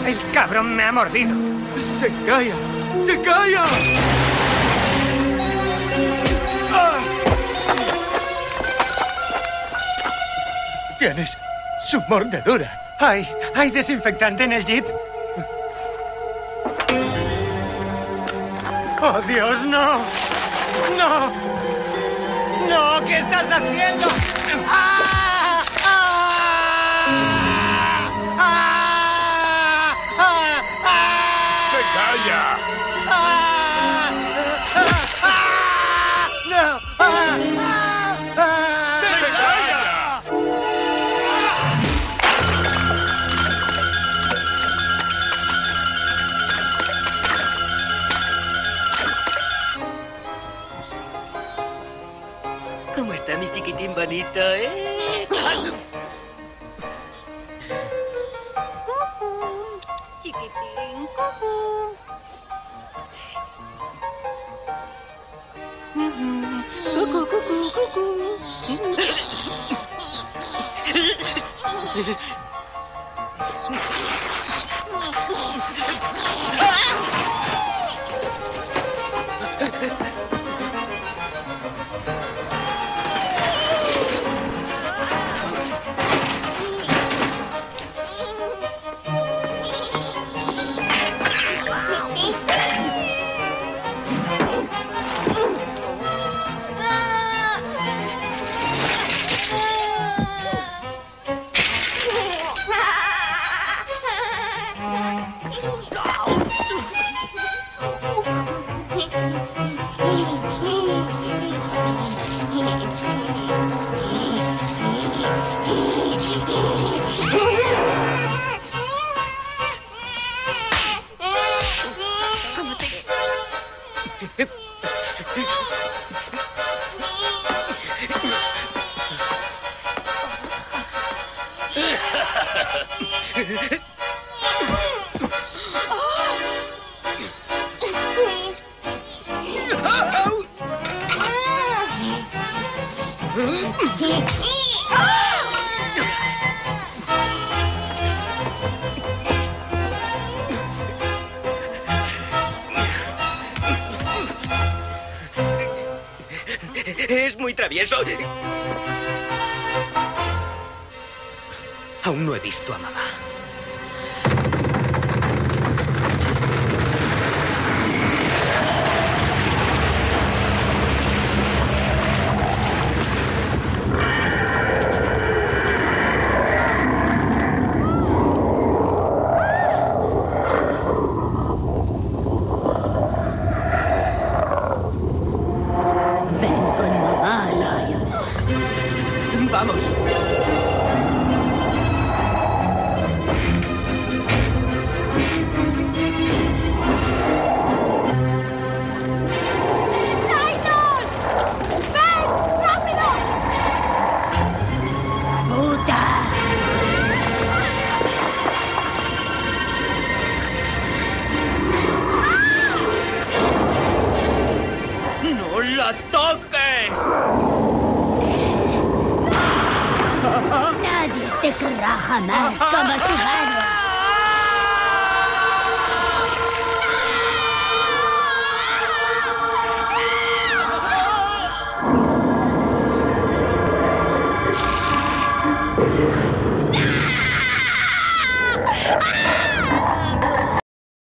El cabrón me ha mordido. ¡Se calla! ¡Se calla! Tienes su mordedura. ¿Hay desinfectante en el jeep? ¡Oh, Dios, no! ¡No! ¡No! ¿Qué estás haciendo? ¡Ah! ¡Ah! ¡Ah! ¡Ah! ¡Ah! ¡Se calla! ¡Ah! ¡Ah! ¡No! ¡Ah! ¡Ah! ¡Se calla! ¿Cómo está mi chiquitín bonito, Chiquitín, cucú. Cucú, cucú, cucú. Es muy travieso. Aún no he visto a mamá. Vamos. ¡Tyler! ¡Ven! ¡Rápido! ¡Puta! ¡No la toques! Nadie te querrá jamás como tu madre. ¡Ah!